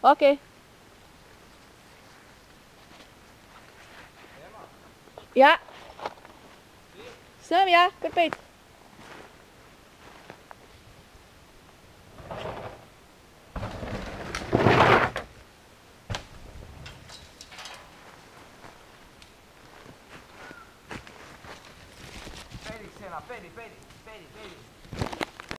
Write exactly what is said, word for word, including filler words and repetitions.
Oké. Ja. Sam, ja, perfect. Pedi, Sena, pedi, pedi, pedi, pedi.